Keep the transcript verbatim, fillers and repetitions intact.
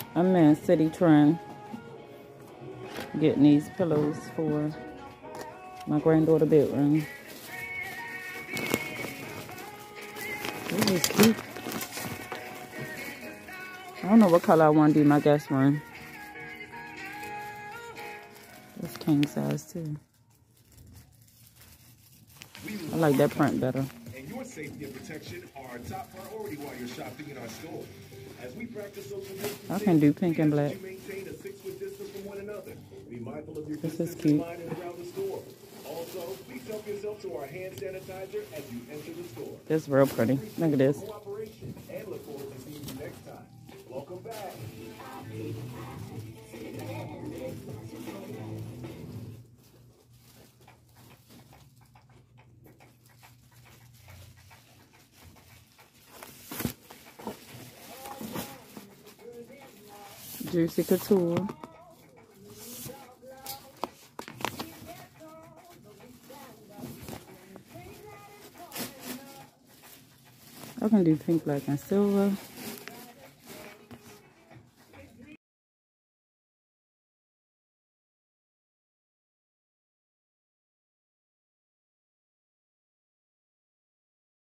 I'm in Citi Trend getting these pillows for my granddaughter bedroom. This is cute. I don't know what color I want to do my guest room. It's king size too. I like that print better. And your safety and protection are our top priority while you're shopping in our store. As we practice social distancing, I can do pink and black. you maintain a six-foot distance from one another. Be mindful of your This is distance cute. line and around the store. Also, please help yourself to our hand sanitizer as you enter the store. This is real pretty. Look at this. Cooperation and look forward to seeing you next time. Welcome back. Juicy Couture. I can do pink, black, and silver.